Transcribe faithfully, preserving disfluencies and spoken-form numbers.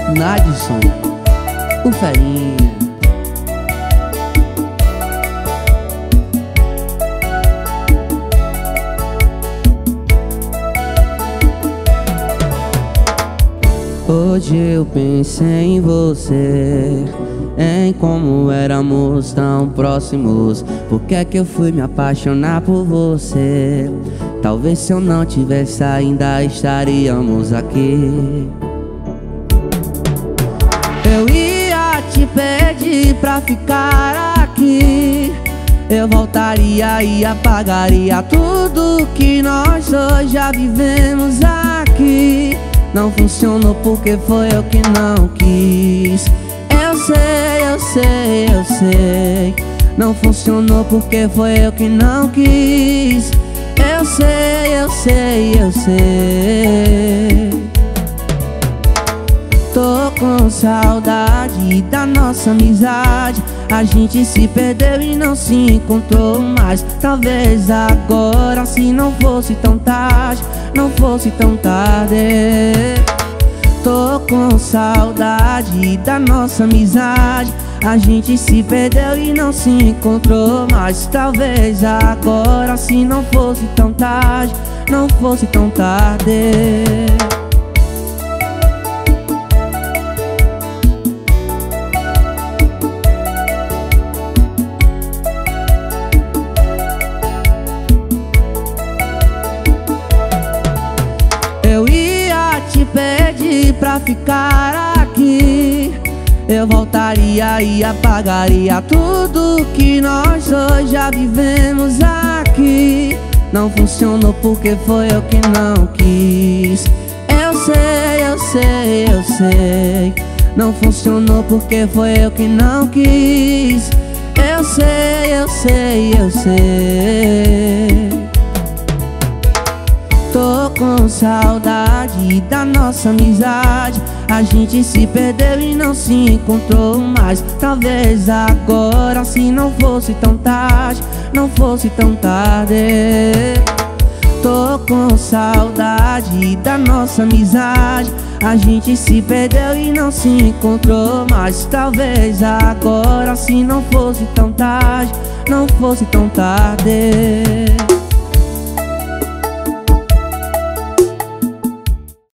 Nadson, o Ferinha. Hoje eu pensei em você, em como éramos tão próximos. Por que é que eu fui me apaixonar por você? Talvez se eu não tivesse ainda estaríamos aqui. Eu ia te pedir pra ficar aqui. Eu voltaria e apagaria tudo que nós dois já vivemos aqui. Não funcionou porque foi eu que não quis. Eu sei, eu sei, eu sei. Não funcionou porque foi eu que não quis. Eu sei, eu sei, eu sei. Tô com saudade da nossa amizade. A gente se perdeu e não se encontrou mais. Talvez agora, se não fosse tão tarde, não fosse tão tarde. Tô com saudade da nossa amizade. A gente se perdeu e não se encontrou mais. Talvez agora, se não fosse tão tarde, não fosse tão tarde. Eu ia te pedir pra ficar aqui. Eu voltaria e apagaria tudo que nós dois já vivemos aqui. Não funcionou porque foi eu que não quis. Eu sei, eu sei, eu sei. Não funcionou porque foi eu que não quis. Eu sei, eu sei, eu sei. Tô com saudade da nossa amizade. A gente se perdeu e não se encontrou mais. Talvez agora, se não fosse tão tarde, não fosse tão tarde. Tô com saudade da nossa amizade. A gente se perdeu e não se encontrou mais. Talvez agora, se não fosse tão tarde, não fosse tão tarde.